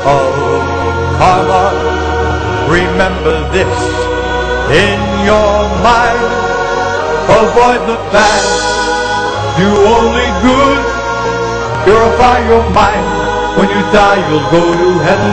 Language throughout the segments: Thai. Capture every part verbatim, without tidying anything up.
of karma. Remember this in your mind. Avoid the bad, do only good. Purify your mind. When you die, you'll go to heaven.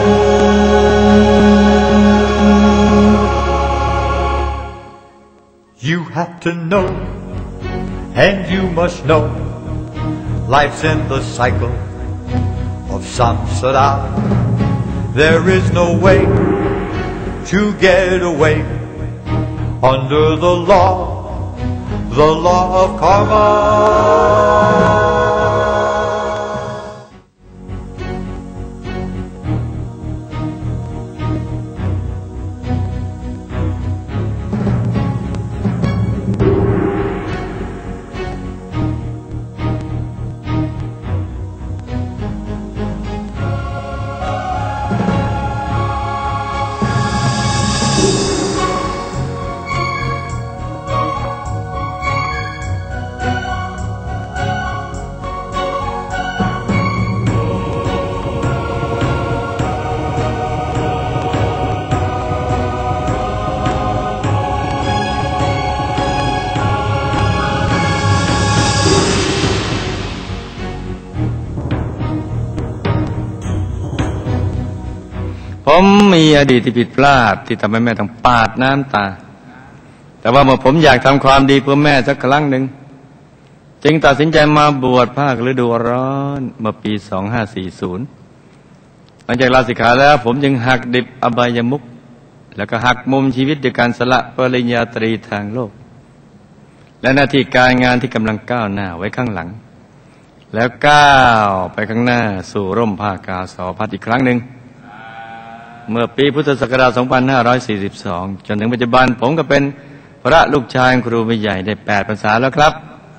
You have to know, and you must know, life's in the cycle of samsara. There is no way to get away under the law, the law of karma. ผมมีอดีตที่ผิดพลาดที่ทำให้แม่ต้องปาดน้ำตาแต่ว่าเมื่อผมอยากทำความดีเพื่อแม่สักครั้งหนึ่งจึงตัดสินใจมาบวชภาคฤดูร้อนเมื่อปีสองห้าสี่ศูนย์หลังจากลาสิกขาแล้วผมจึงหักดิบอบายมุขแล้วก็หักมุมชีวิตด้วยการสละปริญญาตรีทางโลกและหน้าที่การงานที่กำลังก้าวหน้าไว้ข้างหลังแล้วก้าวไปข้างหน้าสู่ร่มผ้ากาสาวพัดอีกครั้งหนึ่งเมื่อปีพุทธศักราชสองพันห้าร้อยสี่สิบสองจนถึงปัจจุบันผมก็เป็นพระลูกชายครูไม่ใหญ่ได้แปดพรรษาแล้วครับ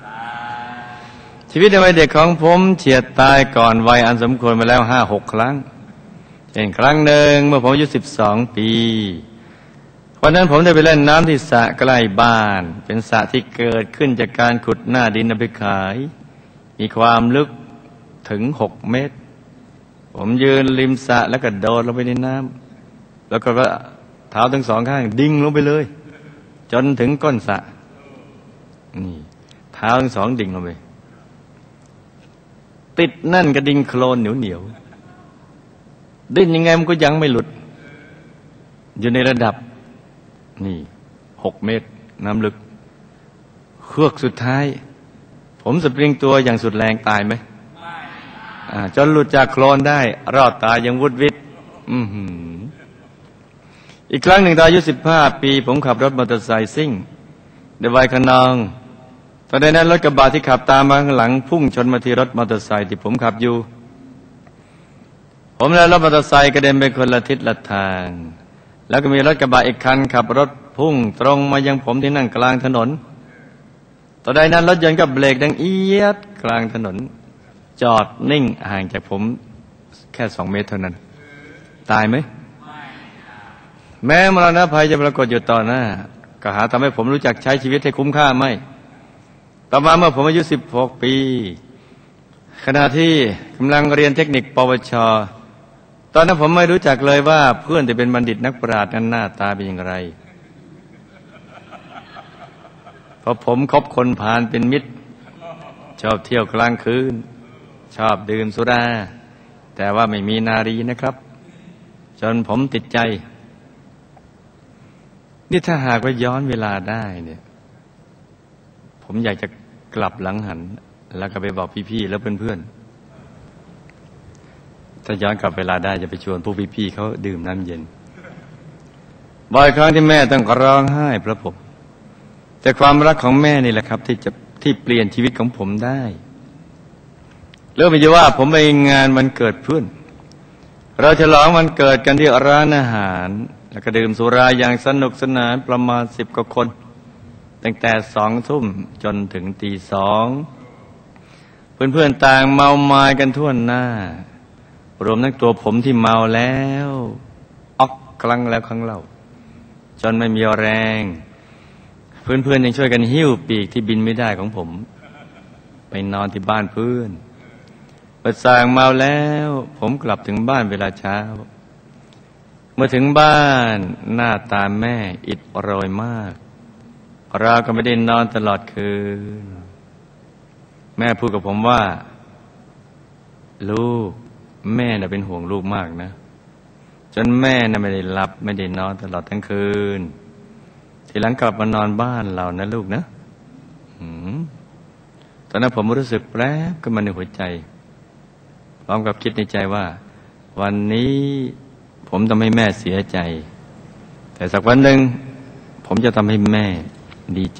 ชีวิตในวัยเด็กของผมเฉียดตายก่อนวัยอันสมควรมาแล้วห้าหกครั้งเช่นครั้งหนึ่งเมื่อผมอายุสิบสองปีวันนั้นผมได้ไปเล่นน้ำที่สระใกล้บ้านเป็นสระที่เกิดขึ้นจากการขุดหน้าดินเอาไปขายมีความลึกถึงหกเมตรผมยืนริมสระแล้วก็โดดลงไปในน้ำแล้วก็เท้าทั้งสองข้างดิ่งลงไปเลยจนถึงก้นสระนี่เท้าทั้งสองดิ่งลงไปติดนั่นกระดิ่งโคลนเหนียวเหนียวดิ้นยังไงมันก็ยังไม่หลุดอยู่ในระดับนี่หกเมตรน้ำลึกเฮือกสุดท้ายผมสปริงตัวอย่างสุดแรงตายไหมจนหลุดจากโคลนได้รอดตายยังวุดวิดอือหืออีกครั้งหนึ่งตอนอายุสิบห้าปีผมขับรถมอเตอร์ไซค์ซิ่งในวัยขนองตอนนั้นรถกระบะที่ขับตามมาข้างหลังพุ่งชนมาที่รถมอเตอร์ไซค์ที่ผมขับอยู่ผมและรถมอเตอร์ไซค์กระเด็นไปคนละทิศละทางแล้วก็มีรถกระบะอีกคันขับรถพุ่งตรงมายังผมที่นั่งกลางถนนตอนนั้นรถยนต์ก็เบรกดังเอียดกลางถนนจอดนิ่งห่างจากผมแค่สองเมตรเท่านั้นตายไหมแม้มรณะภัยจะปรากฏอยู่ต่อหน้าก็หาทำให้ผมรู้จักใช้ชีวิตให้คุ้มค่าไม่ต่อมาเมื่อผมอายุสิบหกปีขณะที่กำลังเรียนเทคนิคปวชตอนนั้นผมไม่รู้จักเลยว่าเพื่อนที่เป็นบัณฑิตนักปราชญ์นั้นหน้าตาเป็นอย่างไรเพราะผมคบคนพาลเป็นมิตรชอบเที่ยวกลางคืนชอบดื่มสุราแต่ว่าไม่มีนารีนะครับจนผมติดใจนี่ถ้าหากว่าย้อนเวลาได้เนี่ยผมอยากจะกลับหลังหันแล้วก็ไปบอกพี่ๆแล้วเพื่อนๆถ้าย้อนกลับเวลาได้จะไปชวนพวกพี่ๆเขาดื่มน้ำเย็นบ่อยครั้งที่แม่ต้องร้องไห้เพราะผมแต่ความรักของแม่นี่แหละครับที่จะที่เปลี่ยนชีวิตของผมได้เริ่มจากว่าผมไปงานวันเกิดเพื่อนเราฉลองวันเกิดกันที่ร้านอาหารแล้วก็ดื่มสุราอย่างสนุกสนานประมาณสิบกว่าคนตั้งแต่สองทุ่มจนถึงตีสองเพื่อนๆต่างเมาไม้กันทั่วหน้ารวมทั้งตัวผมที่เมาแล้วออกครั้งแล้วครั้งเล่าจนไม่มีแรงเพื่อนๆยังช่วยกันหิ้วปีกที่บินไม่ได้ของผมไปนอนที่บ้านเพื่อนอสางเมาแล้วผมกลับถึงบ้านเวลาเช้าเมื่อถึงบ้านหน้าตาแม่อิดโรยมากเราก็ไม่ได้นอนตลอดคืนแม่พูดกับผมว่าลูกแม่น่ะเป็นห่วงลูกมากนะจนแม่น่ะไม่ได้หลับไม่ได้นอนตลอดทั้งคืนทีหลังกลับมานอนบ้านเรานะลูกนะตอนนั้นผมรู้สึกแปลบขึ้นมาในหัวใจพร้อมกับคิดในใจว่าวันนี้ผมทำให้แม่เสียใจแต่สักวันหนึ่งผมจะทำให้แม่ดีใจ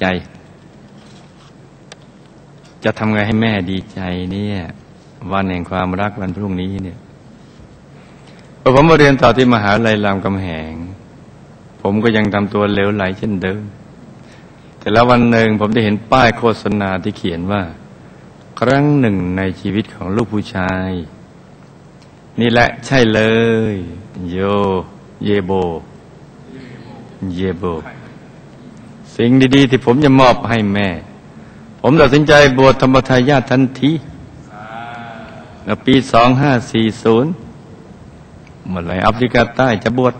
จะทำไงให้แม่ดีใจเนี่ยวันแห่งความรักวันพรุ่งนี้เนี่ยพอผมมาเรียนต่อที่มหาวิทยาลัยรามคำแหงผมก็ยังทำตัวเหลวไหลเช่นเดิมแต่แล้ววันหนึ่งผมได้เห็นป้ายโฆษณาที่เขียนว่าครั้งหนึ่งในชีวิตของลูกผู้ชายนี่แหละใช่เลยโยเยโบเยโบสิ่งดีๆที่ผมจะมอบให้แม่ผมตัดสินใจบวชธรรมทายาททันทีในปีสองห้าสี่ศูนย์เมื่อไหร่แอฟริกาใต้จะบวช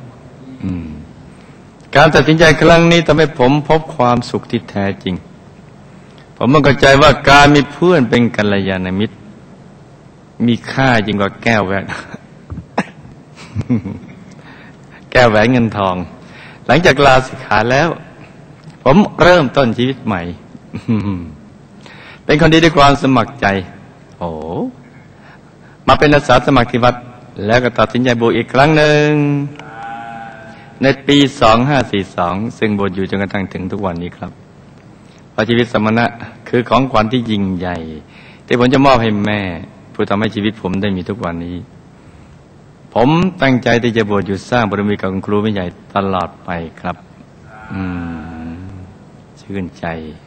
การตัดสินใจครั้งนี้ทำให้ผมพบความสุขที่แท้จริงผมมั่นใจว่าการมีเพื่อนเป็นกัลยาณมิตรมีค่ายิ่งกว่าแก้วแหวน แก้วแหวนเงินทองหลังจากลาสิกขาแล้วผมเริ่มต้นชีวิตใหม่ เป็นคนดีด้วยความสมัครใจโอ้มาเป็นอาสาสมัครที่วัดแล้วก็ตัดสินใจบวชอีกครั้งหนึ่งในปีสองห้าสี่สองซึ่งบวชอยู่จนกระทั่งถึงทุกวันนี้ครับเพราะชีวิตสมณะคือของขวัญที่ยิ่งใหญ่ที่ผมจะมอบให้แม่ผู้ทำให้ชีวิตผมได้มีทุกวันนี้ผมตั้งใจที่จะบวชอยู่สร้างบารมีกับคุณครูไม่ใหญ่ตลอดไปครับอืมชื่นใจ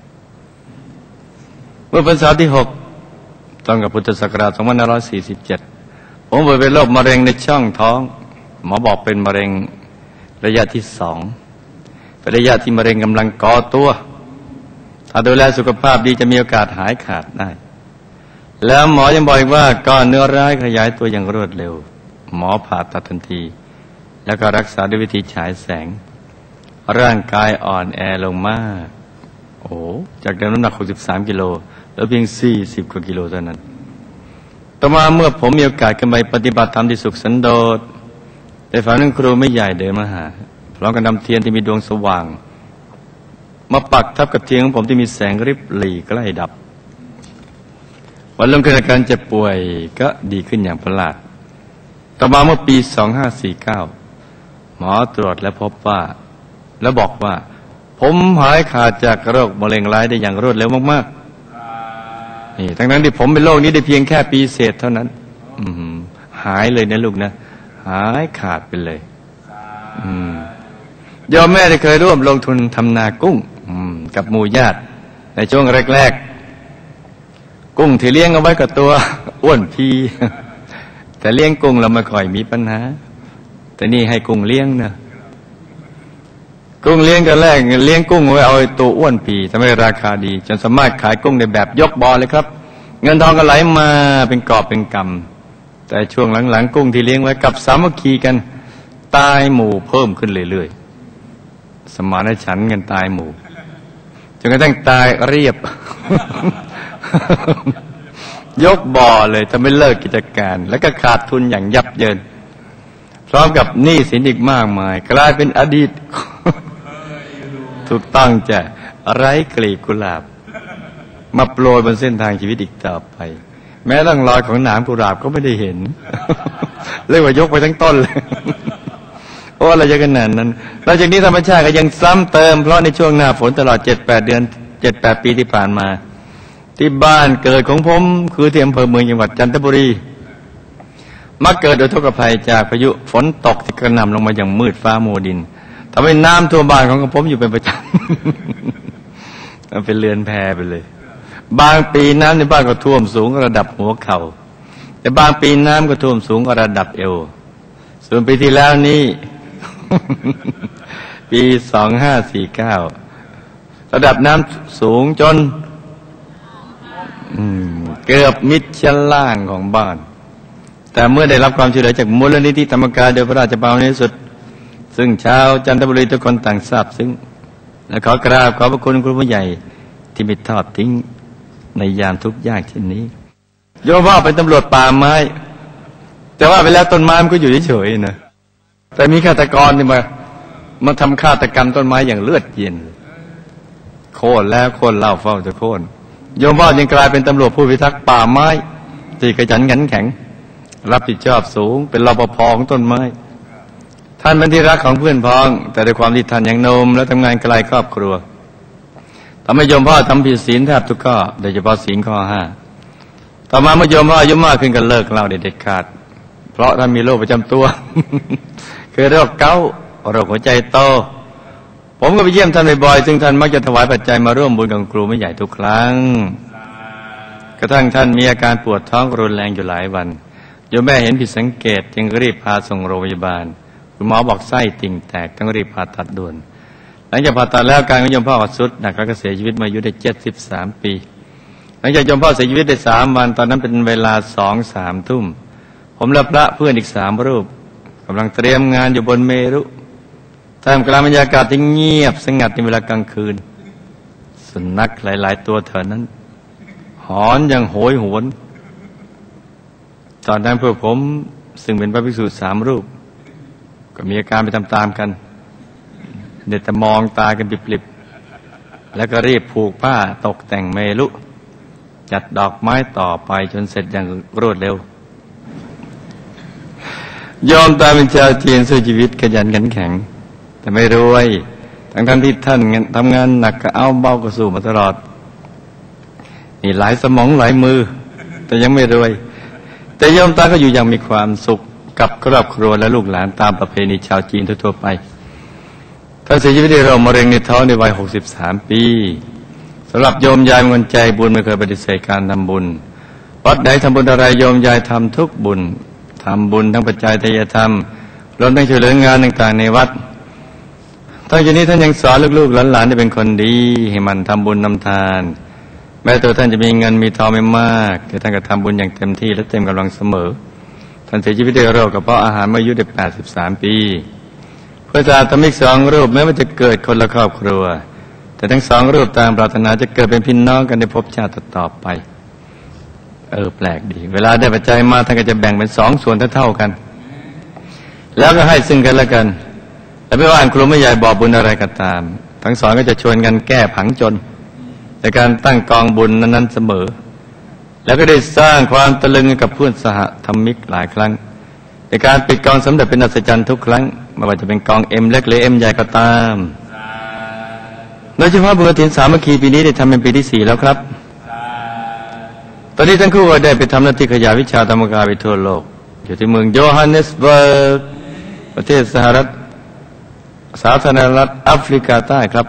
เมื่อพรรษาที่หกตรงกับพุทธศักราชสองพันห้าร้อยสี่สิบเจ็ดผมป่วยเป็นโรคมะเร็งในช่องท้องหมอบอกเป็นมะเร็งระยะที่สองเป็นระยะที่มะเร็งกำลังก่อตัวถ้าดูแลสุขภาพดีจะมีโอกาสหายขาดได้แล้วหมอยังบอกอีกว่าก้อนเนื้อร้ายขยายตัวอย่างรวดเร็วหมอผ่าตัดทันทีแล้วก็รักษาด้วยวิธีฉายแสงร่างกายอ่อนแอลงมากโอ้จากเดิมน้ำหนักหกสิบสามกิโลแล้วเพียงสี่สิบกว่ากิโลเท่านั้นต่อมาเมื่อผมมีโอกาสขึ้นไปปฏิบัติธรรมที่สุขสันโดษได้ฝันถึงครูไม่ใหญ่เดินมาหาพร้อมกับนำเทียนที่มีดวงสว่างมาปักทับกับเทียนของผมที่มีแสงริบหรี่ใกล้ดับวันรุ่งขึ้นอาการเจ็บป่วยก็ดีขึ้นอย่างประหลาดต่อมาเมื่อปีสองห้าสี่เก้าหมอตรวจและพบว่าแล้วบอกว่าผมหายขาดจากโรคมะเร็งร้ายได้อย่างรวดเร็วมากๆนี่ทั้งนั้นที่ผมเป็นโรคนี้ได้เพียงแค่ปีเศษเท่านั้นหายเลยนะลูกนะหายขาดไปเลยยอมแม่ได้เคยร่วมลงทุนทำนากุ้งกับหมู่ญาติในช่วงแรกๆกุ้งที่เลี้ยงเอาไว้กับตัวอ้วนพีแต่เลี้ยงกุ้งเราไม่ค่อยมีปัญหาแต่นี่ให้กุ้งเลี้ยงนะกุ้งเลี้ยงกันแรกเลี้ยงกุ้งไว้เอาตัวอ้วนพีทำให้ราคาดีจนสามารถขายกุ้งในแบบยกบ่อเลยครับเงินทองก็ไหลมาเป็นกอบเป็นกำแต่ช่วงหลังๆกุ้งที่เลี้ยงไว้กับสามัคคีกันตายหมู่เพิ่มขึ้นเรื่อยๆสมานฉันท์กันตายหมู่จนกระทั่งตายเรียบ ยกบ่อเลยถ้าไม่เลิกกิจการแล้วก็ขาดทุนอย่างยับเยินพร้อมกับหนี้สินอีกมากมายกลายเป็นอดีต ถูกต้องจะไร้กลีบกุหลาบมาโปรยบนเส้นทางชีวิตอีกต่อไปแม้ร่องรอยของหนามกุหลาบก็ไม่ได้เห็น เรียกว่ายกไปทั้งต้นเลย โอ้อะไรจะขนาดนั้นหลังจากนี้ธรรมชาติก็ยังซ้ำเติมเพราะในช่วงหน้าฝนตลอด เจ็ดแปด เดือนเจ็ดแปด ปีที่ผ่านมาที่บ้านเกิดของผมคือที่อำเภอเมืองจังหวัดจันทบุรีมักเกิดอุทกภัยจากพายุฝนตกที่กระหน่ำลงมาอย่างมืดฟ้ามัวดินทำให้น้ำท่วมบ้านของผมอยู่เป็นประจำ เป็นเรือนแพไปเลยบางปีน้ำในบ้านก็ท่วมสูงระดับหัวเข่าแต่บางปีน้ำก็ท่วมสูงระดับเอวส่วนปีที่แล้วนี้ ปีสองห้าสี่เก้าระดับน้ำสูงจนเกือบมิดชั้นล่างของบ้านแต่เมื่อได้รับความช่วยเหลือจากมูลนิธิธรรมกายโดยพระราชบารมีสุดซึ่งชาวจันทบุรีทุกคนต่างทราบซึ้งและขอกราบขอบพระคุณครูผู้ใหญ่ที่ไม่ทอดทิ้งในยามทุกข์ยากเช่นนี้โยมพ่อเป็นตำรวจป่าไม้แต่ว่าไปแล้วต้นไม้มันก็อยู่เฉยๆนะแต่มีฆาตกรที่มามาทำฆาตกรรมต้นไม้อย่างเลือดเย็นโค่นแล้วโค่นเล่าเฝ้าจะโค่นโยมพ่อจึงกลายเป็นตำรวจผู้พิทักษ์ป่าไม้ที่กระฉันขันแข็งรับผิดชอบสูงเป็นรปภของต้นไม้ท่านเป็นที่รักของเพื่อนพ้องแต่ด้วยความที่ท่านยังหนุ่มและทำงานไกลครอบครัวทำให้โยมพ่อทำผิดศีลแทบทุกข้อโดยเฉพาะศีลข้อห้าต่อมาเมื่อโยมพ่ออายุมากขึ้นก็เลิกเหล้าเด็ดขาดเพราะท่านมีโรคประจำตัว คือโรคเกาต์โรคหัวใจโตผมก็ไปเยี่ยมท่านบ่อยๆซึ่งท่านมักจะถวายปัจจัยมาร่วมบุญกับครูไม่ใหญ่ทุกครั้งกระทั่งท่านมีอาการปวดท้องรุนแรงอยู่หลายวันโยมแม่เห็นผิดสังเกตจึงรีบพาส่งโรงพยาบาลคุณหมอบอกไส้ติ่งแตกต้องรีบผ่าตัดด่วนหลังจากผ่าตัดแล้วการของโยมพ่อก็ทรุดหนักแล้วก็เสียชีวิตมาอายุได้เจ็ดสิบสามปีหลังจากโยมพ่อเสียชีวิตได้สามวันตอนนั้นเป็นเวลาสองสามทุ่มผมและพระเพื่อนอีกสามรูปกำลังเตรียมงานอยู่บนเมรุท่ามกลางบรรยากาศที่เงียบสงัดในเวลากลางคืนสุนัขหลายๆตัวแถวนั้นหอนอย่างโหยหวนตอนนั้นพวกผมซึ่งเป็นพระภิกษุสามรูปก็มีอาการไปตามๆกันเด็ดแต่มองตากันปริบๆแล้วก็รีบผูกผ้าตกแต่งเมรุจัดดอกไม้ต่อไปจนเสร็จอย่างรวดเร็วยอมตายเป็นชาวจีนสู้ชีวิตขยันขันแข็งแต่ไม่รวยทั้งท่านที่ท่านทำงานหนักก็เอาเบาก็สู้มาตลอดนี่หลายสมองหลายมือแต่ยังไม่รวยแต่โยมตาก็อยู่อย่างมีความสุขกับครอบครัวและลูกหลานตามประเพณีชาวจีนทั่วๆไปท่านเสียชีวิตด้วยโรคมะเร็งในท้องในวัยหกสิบสามปีสำหรับโยมยายมนใจบุญไม่เคยปฏิเสธการทำบุญวัดไหนทำบุญอะไรโยมยายทำทุกบุญทำบุญทั้งปัจจัยทายธรรมรวมทั้งช่วยเหลืองานต่างๆในวัดทั้งจากนี้ท่านยังสอนลูกๆหลานๆให้เป็นคนดีให้มันทำบุญนำทานแม้ตัวท่านจะมีเงินมีทองไม่มากแต่ท่านก็ทำบุญอย่างเต็มที่และเต็มกำลังเสมอท่านเสียชีวิตด้วยโรคกระเพาะอาหารเมื่ออายุได้แปดสิบสามปีเพื่อจะทำอีกสองรูปแม้ว่าจะเกิดคนละครอบครัวแต่ทั้งสองรูปตามปรารถนาจะเกิดเป็นพี่น้องกันในภพชาติต่อไปเออแปลกดีเวลาได้ปัจจัยมาท่านก็จะแบ่งเป็นสองส่วนเท่าๆกันแล้วก็ให้ซึ่งกันและกันแต่ไม่ว่าครูไม่ใหญ่บอกบุญอะไรก็ตามทั้งสองก็จะชวนกันแก้ผังจนในการตั้งกองบุญนั้นๆเสมอแล้วก็ได้สร้างความตะลึงกับเพื่อนสหธรรมิกหลายครั้งในการปิดกองสำเร็จเป็นอัศจรรย์ทุกครั้งไม่ว่าจะเป็นกองเอ็มเล็กหรือเอ็มใหญ่ก็ตามโดยเฉพาะบุญกฐินสามัคคีปีนี้ได้ทำเป็นปีที่สี่แล้วครับตอนนี้ทั้งคู่ได้ไปทำหน้าที่ขยายวิชาธรรมกายไปทั่วโลกอยู่ที่เมืองโยฮันเนสเบิร์กประเทศสหรัฐสาธารณรัฐแอฟริกาใต้ครับ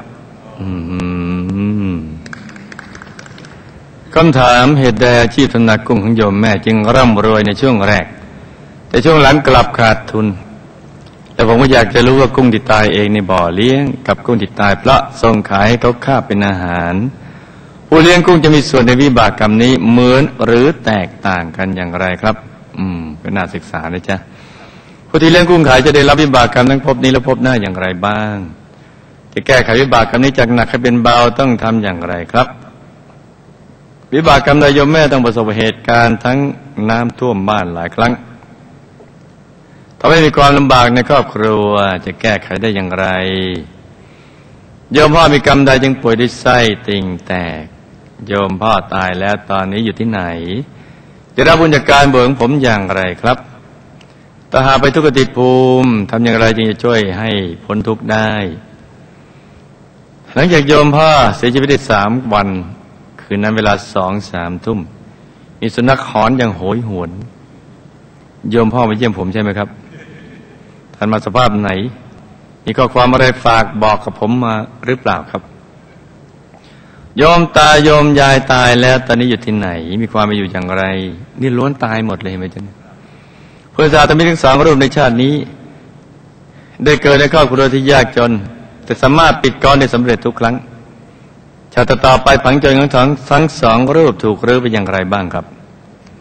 คำถามเหตุใดอาชีพทำนากุ้งของโยมแม่จึงร่ำรวยในช่วงแรกแต่ช่วงหลังกลับขาดทุนแต่ผมก็อยากจะรู้ว่ากุ้งที่ตายเองในบ่อเลี้ยงกับกุ้งที่ตายเพราะส่งขายให้เขาฆ่าเป็นอาหารผู้เลี้ยงกุ้งจะมีส่วนในวิบากกรรมนี้เหมือนหรือแตกต่างกันอย่างไรครับอืมก็น่าศึกษาเลยจ้ะผู้ที่เลี้ยงกุ้งขายจะได้รับวิบากกรรมทั้งภพนี้และภพหน้าอย่างไรบ้างจะแก้ไขวิบากกรรมนี้จากหนักให้เป็นเบาต้องทำอย่างไรครับวิบากกรรมใดโยมแม่ต้องประสบเหตุการณ์ทั้งน้ำท่วมบ้านหลายครั้งทำให้มีความลำบากในครอบครัวจะแก้ไขได้อย่างไรโยมพ่อมีกรรมใดจึงป่วยด้วยไส้ติ่งแตกโยมพ่อตายแล้วตอนนี้อยู่ที่ไหนจะรับบุญจากการบวชของผมอย่างไรครับถ้าหาไปทุกขติภูมิทำอย่างไรจึงจะช่วยให้พ้นทุกข์ได้หลังจากโยมพ่อเสียชีวิตได้สามวันคืนนั้นเวลาสองสามทุ่มมีสุนัขหอนอย่างโหยหวนโยมพ่อมาเยี่ยมผมใช่ไหมครับท่านมาสภาพไหนมีข้อความอะไรฝากบอกกับผมมาหรือเปล่าครับโยมตาโยมยายตายแล้วตอนนี้อยู่ที่ไหนมีความมาอยู่อย่างไรนี่ล้วนตายหมดเลยไหมจ๊ะเพื่อสาธมิกทั้งสองรูปในชาตินี้ได้เกิดในครอบครัวที่ยากจนแต่สามารถปิดกองได้สำเร็จทุกครั้งชาติต่อไปผังจนของทั้งทั้งสองรูปถูกรื้อไปอย่างไรบ้างครับ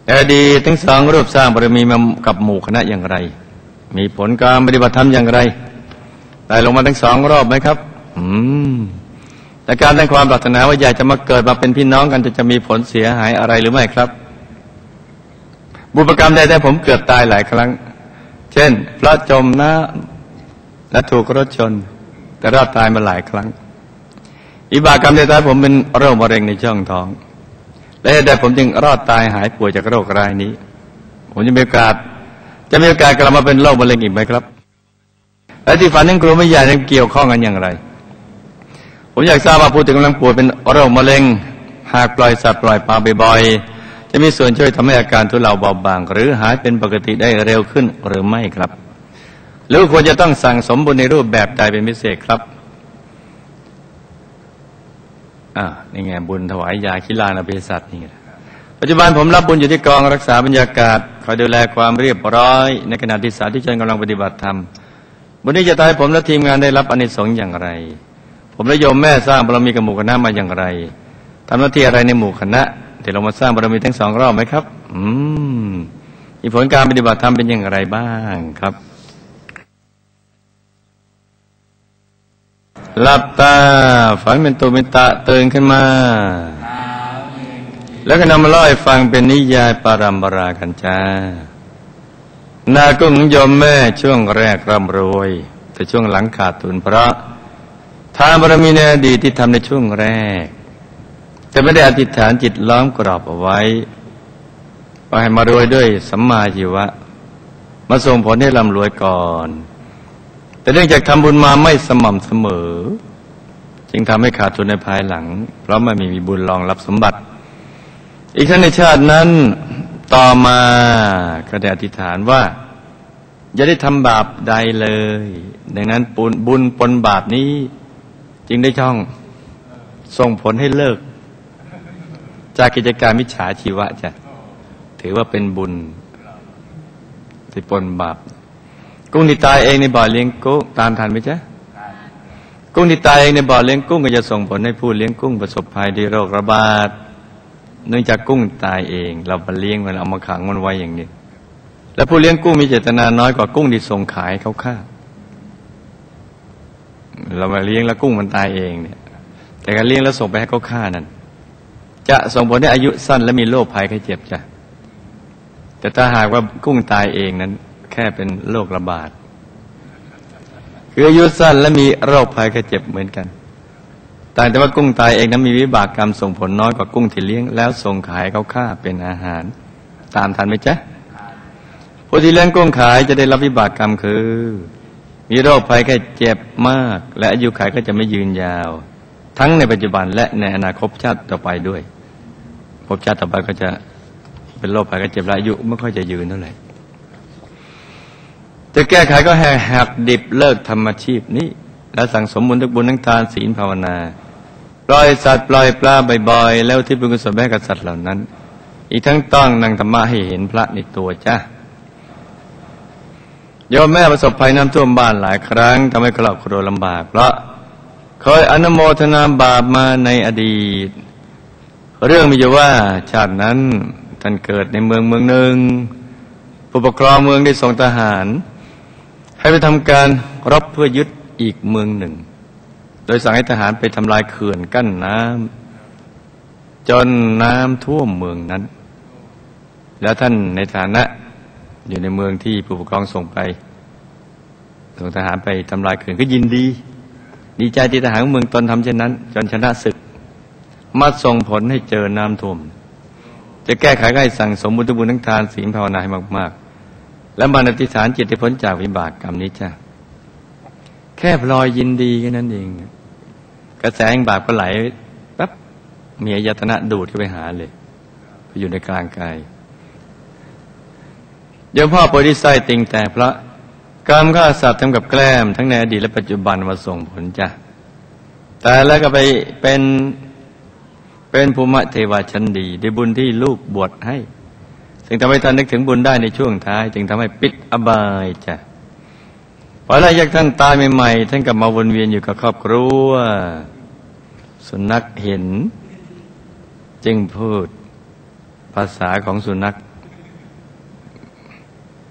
แต่อดีตทั้งสองรูปสร้างบารมีมากับหมู่คณะอย่างไรมีผลการปฏิบัติธรรมอย่างไรได้ลงมาทั้งสองรอบไหมครับอืมแต่การตั้งความปรารถนาว่าอยากจะมาเกิดมาเป็นพี่น้องกันจะจะมีผลเสียหายอะไรหรือไม่ครับบุพกรรมใดแต่ผมเกือบตายหลายครั้งเช่นพระจมน้ำและถูกรถชนแต่รอดตายมาหลายครั้งอิบากกรรมใดแต่ผมเป็นโรคมะเร็งในช่องท้องและแต่ผมจึงรอดตายหายป่วยจากโรครายนี้ผมจะมีโอกาสจะมีโอกาสกลับมาเป็นโรคมะเร็งอีกไหมครับและที่ฝันนั้นครูไม่ใหญ่นั้นเกี่ยวข้องกันอย่างไรผมอยากทราบว่าผู้ที่กำลังป่วยเป็นโรคมะเร็งหากปล่อยสัตว์ปล่อยปลาบ่อยๆจะมีส่วนช่วยทำให้อาการทุเลาเบาบางหรือหายเป็นปกติได้เร็วขึ้นหรือไม่ครับหรือควรจะต้องสั่งสมบุญในรูปแบบใดเป็นพิเศษครับอ่านี่ไงบุญถวายยาคิลานาเภสัชนี่ไงปัจจุบันผมรับบุญอยู่ที่กองรักษาบรรยากาศคอยดูแลความเรียบร้อยในขณะที่สาธุชนกำลังปฏิบัติธรรมบุญนี้จะทำให้ผมและทีมงานได้รับอานิสงส์อย่างไรผมและโยมแม่สร้างบารมีกับหมู่คณะมาอย่างไรทำหน้าที่อะไรในหมู่คณะเดี๋ยวเรามาสร้างบารมีทั้งสองรอบไหมครับอืมมีผลการปฏิบัติธรรมเป็นอย่างไรบ้างครับหลับตาฝันเป็นตุเป็นตะตื่นขึ้นมาแล้วก็นำมาเล่าให้ฟังเป็นนิยายปารัมปรากันจ้านากุ้งโยมแม่ช่วงแรกร่ำรวยแต่ช่วงหลังขาดทุนเพราะทานบารมีในอดีตที่ทำในช่วงแรกแต่ไม่ได้อธิษฐานจิตล้อมกรอบเอาไว้ว่าให้มารวยด้วยสัมมาชีวะมาส่งผลให้ร่ำรวยก่อนแต่เนื่องจากทำบุญมาไม่สม่ำเสมอจึงทำให้ขาดทุนในภายหลังเพราะไม่มีบุญรองรับสมบัติอีกทั้งในชาตินั้นต่อมาก็ได้อธิษฐานว่าอย่าได้ทำบาปใดเลยดังนั้นบุญปนบาปนี้จึงได้ช่องส่งผลให้เลิกจากกิจการมิจฉาชีวะจ้ะถือว่าเป็นบุญที่ปนบาปกุ้งที่ตายเองในบ่อเลี้ยงกุ้งตามทันไหมจ๊ะกุ้งที่ตายเองในบ่อเลี้ยงกุ้งก็จะส่งผลให้ผู้เลี้ยงกุ้งประสบภัยด้วยโรคระบาดเนื่องจากกุ้งตายเองเราไปเลี้ยงมันเอามาขังมันไว้อย่างนี้และผู้เลี้ยงกุ้งมีเจตนาน้อยกว่ากุ้งที่ส่งขายเขาฆ่าเรามาเลี้ยงแล้วกุ้งมันตายเองเนี่ยแต่การเลี้ยงแล้วส่งไปให้เขาฆ่านั้นจะส่งผลให้อายุสั้นและมีโรคภัยไข้เจ็บจ้ะแต่ถ้าหากว่ากุ้งตายเองนั้นแค่เป็นโรคระบาดคืออายุสั้นและมีโรคภัยไข้เจ็บเหมือนกันต่างแต่ว่ากุ้งตายเองนั้นมีวิบากกรรมส่งผลน้อยกว่ากุ้งที่เลี้ยงแล้วส่งขายเขาฆ่าเป็นอาหารตามทันไหมจ๊ะผู้ที่เลี้ยงกุ้งขายจะได้รับวิบากกรรมคือมีโรคภัยไข้เจ็บมากและอายุขัยก็จะไม่ยืนยาวทั้งในปัจจุบันและในอนาคตชาติต่อไปด้วยภพชาติต่อไปก็จะเป็นโรคภัยไข้เจ็บและอายุไม่ค่อยจะยืนเท่าไหร่จะแก้ไขก็แหกหักดิบเลิกทำอาชีพนี้และสั่งสมบุญทุกบุญทั้งทานศีลภาวนาปล่อยสัตว์ปล่อยปลาบ่อยๆแล้วที่บุญกุศลแม่กับสัตว์เหล่านั้นอีกทั้งต้องนั่งธรรมะให้เห็นพระในตัวจ้ะโยมแม่ประสบภัยน้ำท่วมบ้านหลายครั้งทำให้ครอบครัวลำบากเพราะเคยอนุโมทนาบาปมาในอดีตเรื่องมีอยู่ว่าชาตินั้นท่านเกิดในเมืองเมืองหนึ่งผู้ปกครองเมืองได้ส่งทหารให้ไปทำการรบเพื่อยึดอีกเมืองหนึ่งโดยสั่งให้ทหารไปทำลายเขื่อนกั้นน้ำจนน้ำท่วมเมืองนั้นแล้วท่านในฐานะอยู่ในเมืองที่ผู้ปกครองส่งไปส่งทหารไปทำลายเขื่อนก็ยินดีดีใจที่ทหารเมืองตนทำเช่นนั้นจนชนะศึกมาส่งผลให้เจอน้ำท่วมจะแก้ไขให้สั่งสมบุญทุกบุญทั้งทานศีลภาวนาให้มากๆและมันอธิษฐานจิตให้พ้นจากวิบากกรรมนี้จ้ะแค่พลอยยินดีแค่นั้นเองกระแสแห่งบาปก็ไหลปั๊บมีอายตนะดูดเข้าไปหาเลยไปอยู่ในกลางกายโยมพ่อโพธิไส้ติงแต่เพราะกรรมฆ่าสัตว์ทำกับแกล้มทั้งในอดีตและปัจจุบันมาส่งผลจ้ะแต่แล้วก็ไปเป็นเป็นภูมิเทวาชั้นดีด้วยบุญที่ลูกบวชให้ซึ่งทำให้ท่านนึกถึงบุญได้ในช่วงท้ายจึงทำให้ปิดอบายจ้ะพอหลังจากท่านตายใหม่ๆท่านกลับมาวนเวียนอยู่กับครอบครัวสุนัขเห็นจึงพูดภาษาของสุนัข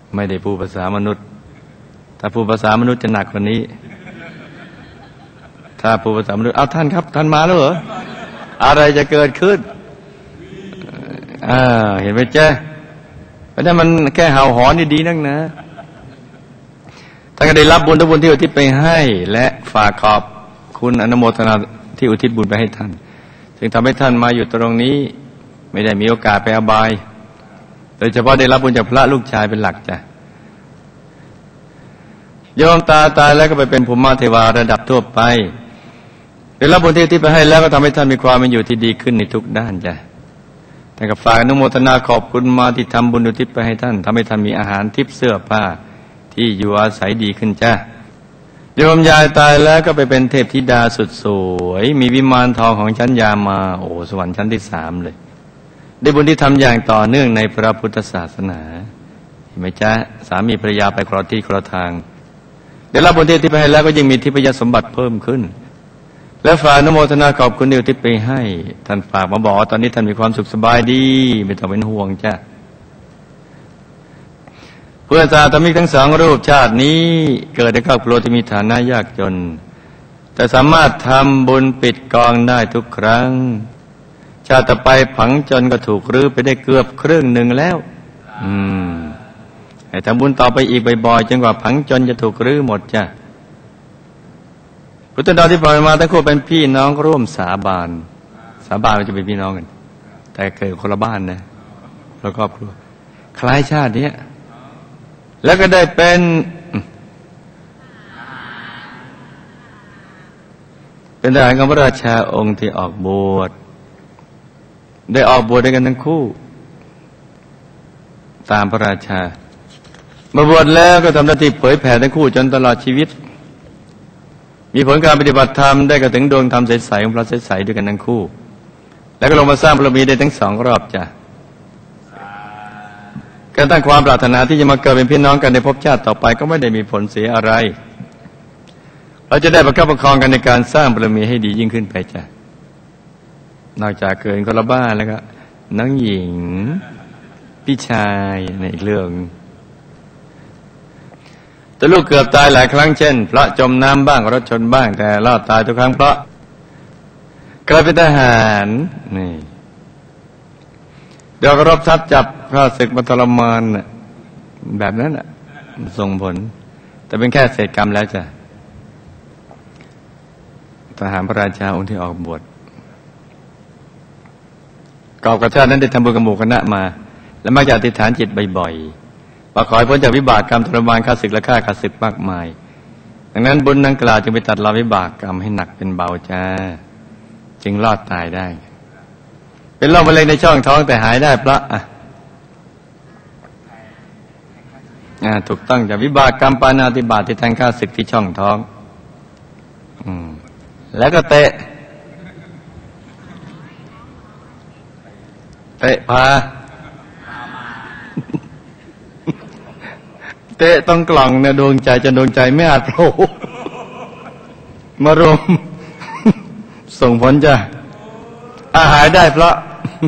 ไม่ได้พูดภาษามนุษย์ถ้าพูดภาษามนุษย์จะหนักกว่านี้ถ้าพูดภาษามนุษย์เอาท่านครับท่านมาแล้วเหรออะไรจะเกิดขึ้นอ่าเห็นไหมเจ้เพราะฉะนั้นมันแค่เห่าหอนนี่ดีนักนะท่านก็ได้รับบุญทุกบุญที่อุทิศไปให้และฝากขอบคุณอนุโมทนาที่อุทิศบุญไปให้ท่านจึงทำให้ท่านมาอยู่ตรงนี้ไม่ได้มีโอกาสไปอบายโดยเฉพาะได้รับบุญจากพระลูกชายเป็นหลักจ้ะโยมตาตายแล้วก็ไปเป็นภูมิเทวาระดับทั่วไปได้รับบุญที่อุทิศไปให้แล้วก็ทำให้ท่านมีความเป็นอยู่ที่ดีขึ้นในทุกด้านจ้ะแต่ก็ฝากอนุโมทนาขอบคุณมาที่ทำบุญอุทิศไปให้ท่านทำให้ท่านมีอาหารทิพย์เสื้อผ้าที่อยู่อาศัยดีขึ้นจ้ะโยมยายตายแล้วก็ไปเป็นเทพธิดาสุดสวยมีวิมานทองของชั้นยามาโอ้สวรรค์ชั้นที่สามเลยได้บุญที่ทำอย่างต่อเนื่องในพระพุทธศาสนาเห็นไหมจ๊ะสามีภรรยาไปครองที่ครองทางได้รับบุญที่ไปให้แล้วก็ยังมีทิพยสมบัติเพิ่มขึ้นและฝากอนุโมทนาขอบคุณที่อุทิศไปให้ท่านฝากมาบอกตอนนี้ท่านมีความสุขสบายดีไม่ต้องเป็นห่วงจ้ะเพื่อนสาธมิกทั้งสองรูปชาตินี้เกิดในครอบครัวที่มีฐานะยากจนแต่สามารถทำบุญปิดกองได้ทุกครั้งชาติต่อไปผังจนก็ถูกรื้อไปได้เกือบครึ่งหนึ่งแล้วอืมให้ทำบุญต่อไปอีกบ่อยๆจนกว่าผังจนจะถูกรื้อหมดจ้ะพุทธดาที่ผ่านมาทั้งคู่เป็นพี่น้องร่วมสาบานสาบานมันจะเป็นพี่น้องกันแต่เกิดคนละบ้านนะแล้วครอบครัวคล้ายชาตินี้แล้วก็ได้เป็นเป็นทหารของพระราชาองค์ที่ออกบวชได้ออกบวชด้วยกันทั้งคู่ตามพระราชามาบวชแล้วก็ทำหน้าที่เผยแผ่ทั้งคู่จนตลอดชีวิตมีผลการปฏิบัติธรรมได้กระถึงดวงธรรมใสๆของพระใสๆด้วยกันทั้งคู่แล้วก็ลงมาสร้างบารมีได้ทั้งสองรอบจ้ะการตั้งความปรารถนาที่จะมาเกิดเป็นพี่น้องกันในภพชาติต่อไปก็ไม่ได้มีผลเสียอะไรเราจะได้ประคับประคองกันในการสร้างบารมีให้ดียิ่งขึ้นไปจ้ะนอกจากเกิดคนละบ้านแล้วก็น้องหญิงพี่ชายในอีกเรื่องแต่ลูกเกือบตายหลายครั้งเช่นเพราะจมน้ำบ้างรถชนบ้างแต่รอดตายทุกครั้งเพราะกลายเป็นทหารนี่เดี๋ยวก็รบทับจับข้าศึกมาทรมานแบบนั้นอ่ะส่งผลแต่เป็นแค่เศษกรรมแล้วจ้ะทหารพระราชาองค์ที่ออกบวชกอบกับชาตินั้นได้ทำบุญกับหมู่คณะมาและมักจะอธิษฐานจิตบ่อยๆว่าขอให้พ้นจากวิบากกรรมทรมานข้าศึกและฆ่าข้าศึกมากมายดังนั้นบุญดังกล่าวจึงไปตัดรอนวิบากกรรมให้หนักเป็นเบาจ้าจึงรอดตายได้เป็นโรคมะเร็งในช่องท้องแต่หายได้เพราะอ่ะอ่าถูกต้องจากวิบากกรรมปาณาติบาตที่แทงข้าศึกที่ช่องท้องอืมแล้วก็เตะเตะพาเตะต้องกล่องเนี่ยดวงใจจะดวงใจไม่อาจโผล่มารวมส่งผลจ้ะอาหายได้เพราะ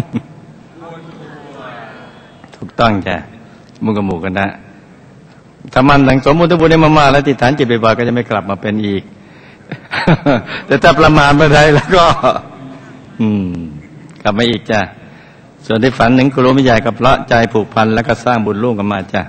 ถูกต้องจ้ะมุกกับหมูกันนะถ้ามันหลังสมมุติบุญได้มาๆแล้วติดฐานจิตบ่อยๆก็จะไม่กลับมาเป็นอีกแต่ถ้าประมาณเมื่อใดแล้วก็อืมกลับมาอีกจ้ะส่วนที่ฝันถึงครูไม่ใหญ่กับเพราะใจผูกพันแล้วก็สร้างบุญร่วมกันมาจ้ะ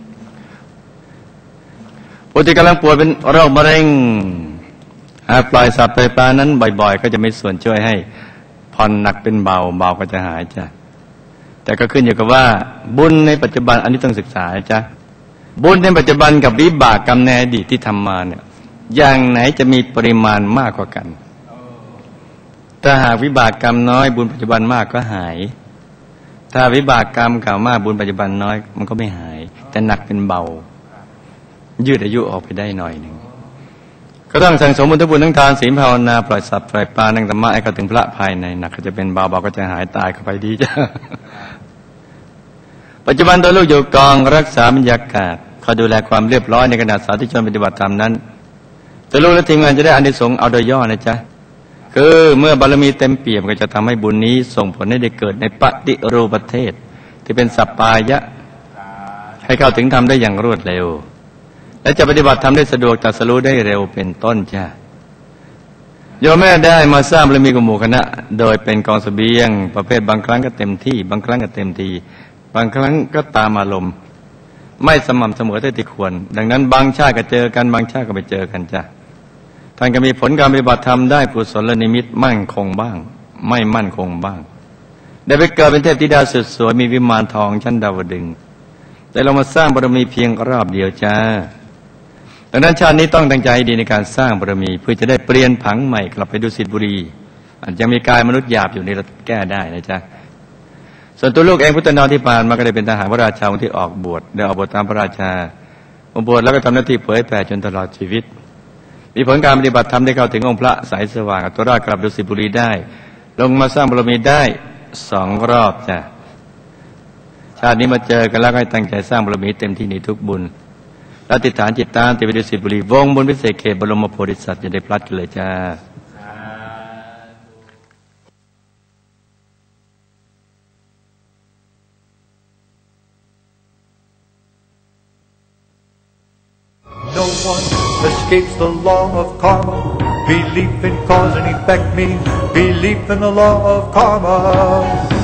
ผู้ที่กำลังป่วยเป็นโรคมะเร็งหากปล่อยสัตว์ไปปลานั้นบ่อยๆก็จะไม่ส่วนช่วยให้ผ่อนหนักเป็นเบาเบาก็จะหายจ้ะแต่ก็ขึ้นอยู่กับว่าบุญในปัจจุบันอันนี้ต้องศึกษาจ้ะบุญในปัจจุบันกับวิบากกรรมในอดีตที่ทำมาเนี่ยอย่างไหนจะมีปริมาณมากกว่ากันถ้าหากวิบากกรรมน้อยบุญปัจจุบันมากก็หายถ้าวิบากกรรมเก่ามากบุญปัจจุบันน้อยมันก็ไม่หายแต่หนักเป็นเบายืดอายุออกไปได้หน่อยหนึ่งก็ต้องสั่งสมบุญทุกบุญทั้งทานศีลภาวนาปล่อยสัตว์ปล่อยปลานั่งธรรมะให้เข้าถึงพระภายในหนักก็จะเป็นเบาเบาก็จะหายตายเข้าไปดีจ้ะปัจจุบันตัวลูกอยู่กองรักษาบรรยากาศเขาดูแลความเรียบร้อยในขณะสาธุชนปฏิบัติธรรมนั้นตัวลูกและทีมงานจะได้อานิสงส์เอาโดยย่อนะจ๊ะคือเมื่อบารมีเต็มเปี่ยมก็จะทำให้บุญนี้ส่งผลให้ได้เกิดในปฏิรูปประเทศที่เป็นสัปปายะให้เข้าถึงธรรมได้อย่างรวดเร็วและจะปฏิบัติธรรมได้สะดวกตรัสรู้ได้เร็วเป็นต้นจ้ะโยมแม่ได้มาสร้างบารมีกับหมู่คณะโดยเป็นกองเสบียงประเภทบางครั้งก็เต็มที่บางครั้งก็เต็มทีบางครั้งก็ตามอารมณ์ไม่สม่ำเสมอเท่าที่ควรดังนั้นบางชาติก็เจอกันบางชาติก็ไปเจอกันจ้ะท่านก็มีผลการปฏิบัติธรรมได้กุศลนิมิตมั่นคงบ้างไม่มั่นคงบ้างได้ไปเกิดเป็นเทพธิดาสุดสวยมีวิมานทองชั้นดาวดึงส์แต่เรามาสร้างบารมีเพียงรอบเดียวจ้าดังนั้นชาตินี้ต้องตั้งใจดีในการสร้างบารมีเพื่อจะได้เปลี่ยนผังใหม่กลับไปดุสิตบุรีอาจจะมีกายมนุษย์หยาบอยู่ในเราแก้ได้นะจ๊ะส่วนตัวลูกเองพุทธนามที่ผ่านมาก็ได้เป็นทหารพระราชาที่ออกบวชได้ออกบวชตามพระราชาออกบวชแล้วก็ทำหน้าที่เผยแผ่จนตลอดชีวิตมีผลการปฏิบัติธรรมได้เข้าถึงองค์พระสายสว่างอัตราชกลับดุสิตบุรีได้ลงมาสร้างบารมีได้สองรอบจ้ะชาตินี้มาเจอกันแล้วให้ตั้งใจสร้างบารมีเต็มที่ในทุกบุญและติดฐานจิตตามติดไปดุสิตบุรีวงบนวิเศษเขตบรมโพธิสัตว์จะได้พลัดกันเลยจ้า No one escapes the law of karma. Belief in cause and effect means belief in the law of karma.